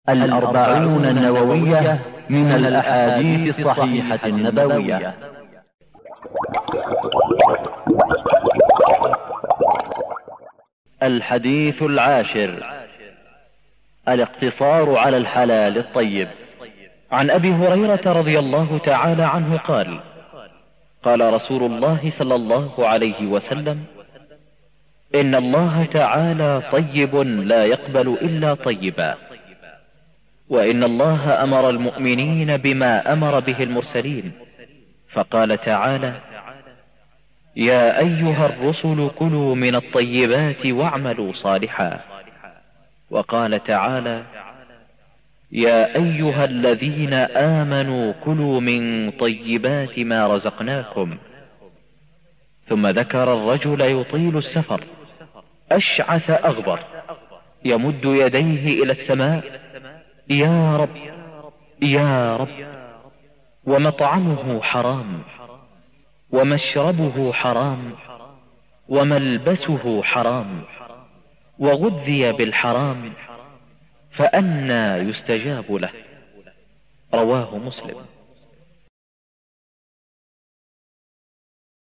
الأربعون النووية من الأحاديث الصحيحة النبوية. الحديث العاشر: الاقتصار على الحلال الطيب. عن أبي هريرة رضي الله تعالى عنه قال: قال رسول الله صلى الله عليه وسلم: إن الله تعالى طيب لا يقبل إلا طيبا، وإن الله أمر المؤمنين بما أمر به المرسلين، فقال تعالى: يا أيها الرسل كلوا من الطيبات واعملوا صالحا. وقال تعالى: يا أيها الذين آمنوا كلوا من طيبات ما رزقناكم. ثم ذكر الرجل يطيل السفر أشعث أغبر يمد يديه إلى السماء: يا رب يا رب، ومطعمه حرام، ومشربه حرام، وملبسه حرام، وغذي بالحرام، فأنى يستجاب له. رواه مسلم.